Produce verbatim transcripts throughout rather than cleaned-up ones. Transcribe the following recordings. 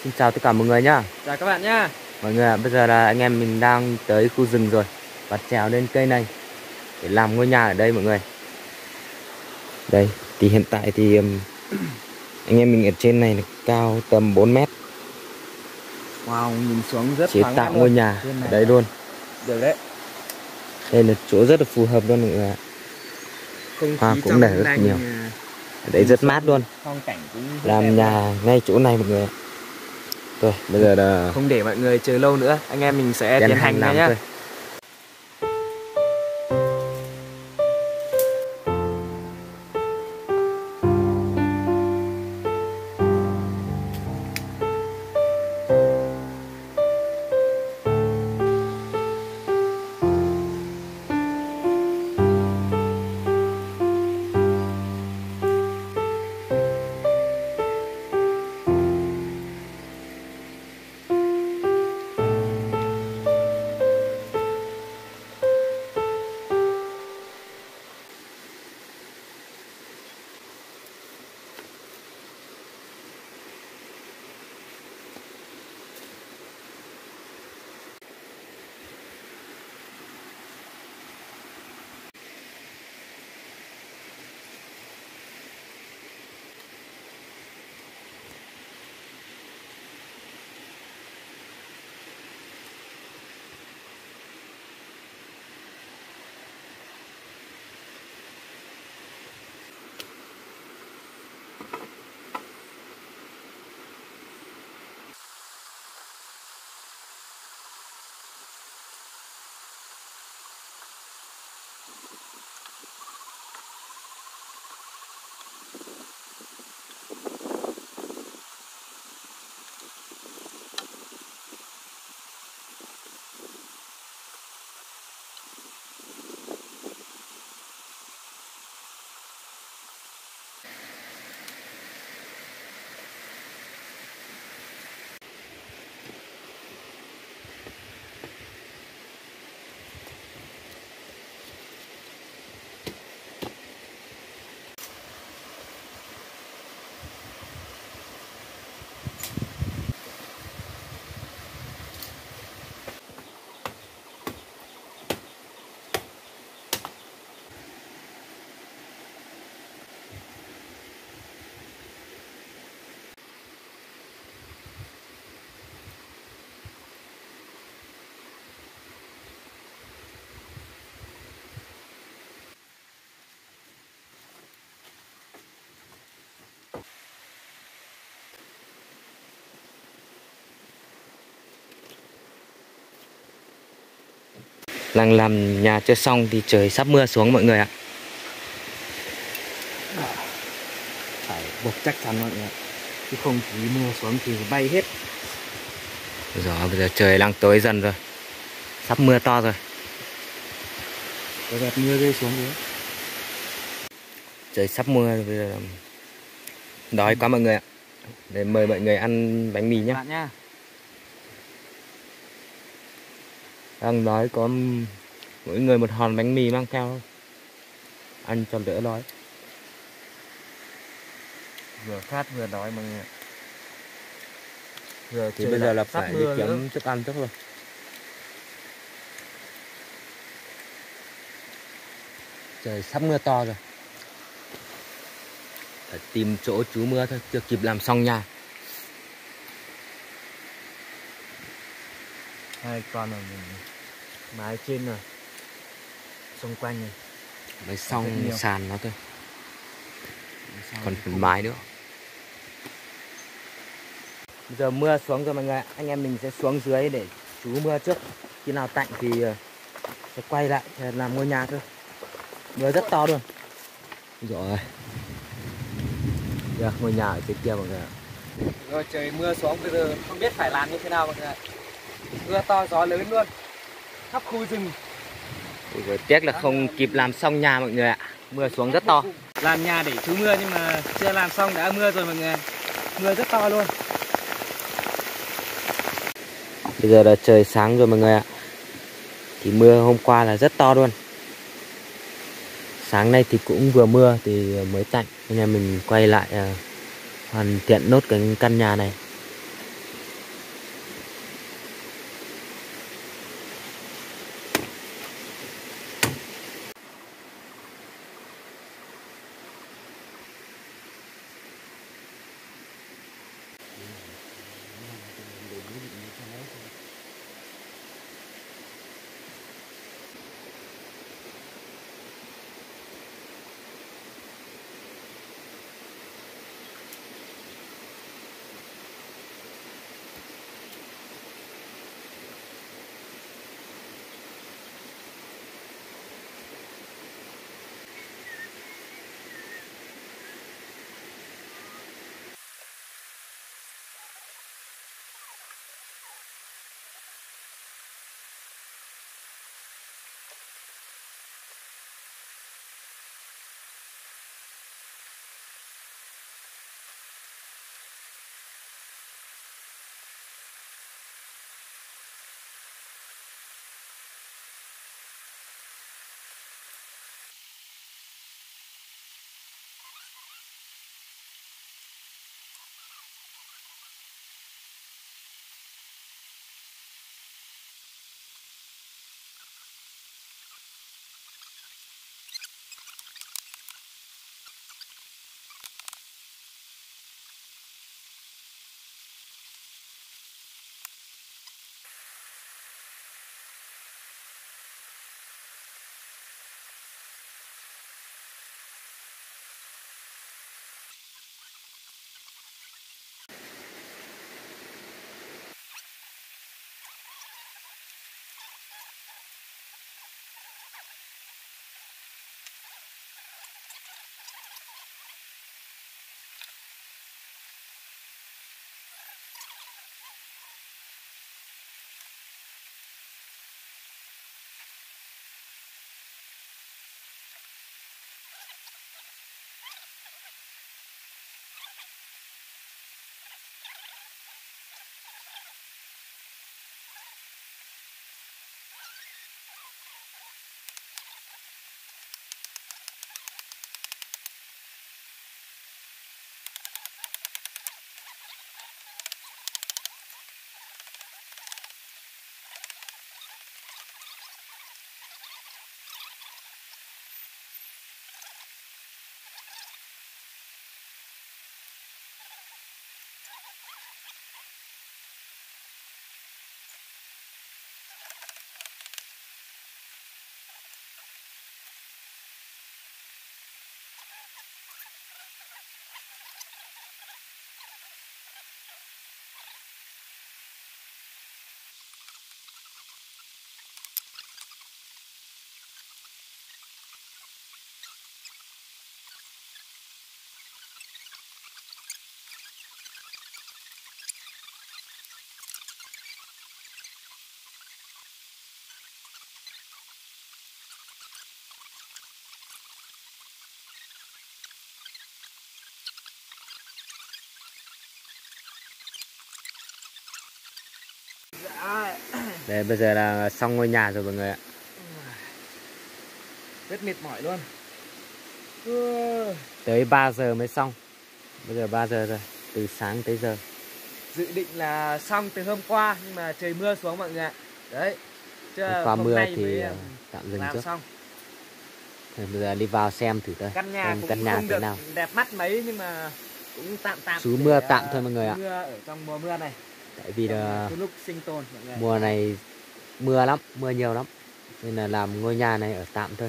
Xin chào tất cả mọi người nhá. Chào các bạn nhá. Mọi người ạ, bây giờ là anh em mình đang tới khu rừng rồi và trèo lên cây này để làm ngôi nhà ở đây mọi người. Đây, thì hiện tại thì um, anh em mình ở trên này là cao tầm bốn mét. Wow, nhìn xuống rất chế tạo ngôi nhà ở đây luôn. Được đấy. Đây là chỗ rất là phù hợp luôn mọi người ạ. Không Hoa khí cũng để rất lành, nhiều. Ở đây rất mát luôn. Phong cảnh cũng làm nhà ngay chỗ này mọi người ạ. Rồi, bây giờ là không để mọi người chờ lâu nữa, anh em mình sẽ tiến hành làm nhé. thôi. Đang làm nhà chưa xong thì trời sắp mưa xuống mọi người ạ. Phải buộc chắc chắn mọi người, chứ không khí mưa xuống thì bay hết. Rồi bây giờ trời đang tối dần rồi, sắp mưa to rồi. Có đợt mưa rơi xuống nữa. Trời sắp mưa rồi, bây giờ đói quá mọi người ạ. Để mời mọi người ăn bánh mì nhé. Bạn nhá. Đang đói, có mỗi người một hòn bánh mì mang theo thôi. Ăn cho đỡ đói. Vừa khát vừa đói mọi người. Vừa Thì bây giờ là phải đi kiếm thức ăn trước rồi. Trời sắp mưa to rồi. Phải tìm chỗ trú mưa thôi, chưa kịp làm xong nhà. Hai con ở mái trên rồi, xung quanh này Mới xong sàn nó thôi, còn phần mái nữa. Bây giờ mưa xuống rồi mọi người, anh em mình sẽ xuống dưới để trú mưa trước. Khi nào tạnh thì sẽ quay lại làm ngôi nhà thôi. Mưa rất to luôn. Rồi yeah, ngôi nhà ở trên kia mọi người ạ. Rồi trời mưa xuống, bây giờ không biết phải làm như thế nào mọi người. Mưa to gió lớn luôn, khắp khu rừng. Rồi, tiếc là không kịp làm xong nhà mọi người ạ. Mưa xuống rất to. Làm nhà để trú mưa nhưng mà chưa làm xong đã mưa rồi mọi người. Mưa rất to luôn. Bây giờ là trời sáng rồi mọi người ạ. Thì mưa hôm qua là rất to luôn. Sáng nay thì cũng vừa mưa thì mới tạnh, nên là mình quay lại uh, hoàn thiện nốt cái căn nhà này. Dạ. Đây bây giờ là xong ngôi nhà rồi mọi người ạ. Rất mệt mỏi luôn. Ừ. Tới ba giờ mới xong. Bây giờ ba giờ rồi, từ sáng tới giờ. Dự định là xong từ hôm qua nhưng mà trời mưa xuống mọi người ạ. Đấy. Chứ Hôm qua hôm mưa nay thì mới uh, tạm dừng làm trước. xong. Thì bây giờ đi vào xem thử thôi. Căn nhà Xem cũng căn nhà không thế được nào. đẹp mắt mấy nhưng mà cũng tạm tạm. Sú để, mưa tạm uh, thôi mọi người ạ. Mưa ở trong mùa mưa này. Tại vì là Cái lúc sinh tồn mọi người. mùa này mưa lắm, mưa nhiều lắm. Nên là làm ngôi nhà này ở tạm thôi.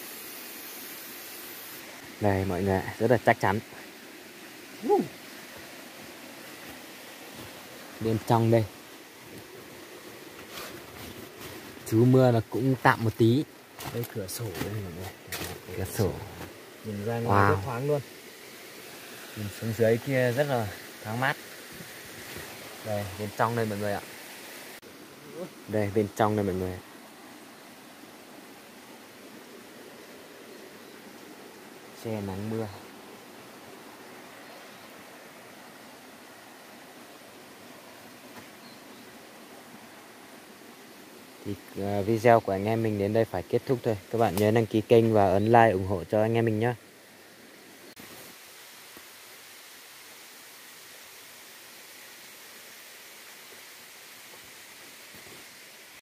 Đây mọi người ạ, rất là chắc chắn. Uh. Bên trong đây. Chú mưa là cũng tạm một tí. Đây cửa sổ đây mọi người. Cửa sổ. Nhìn ra ngoài Wow. rất thoáng luôn. Nhìn xuống dưới kia rất là thoáng mát. Đây, bên trong đây mọi người ạ. Đây, bên trong đây mọi người. Che nắng mưa. Thì uh, video của anh em mình đến đây phải kết thúc thôi. Các bạn nhớ đăng ký kênh và ấn like ủng hộ cho anh em mình nhé.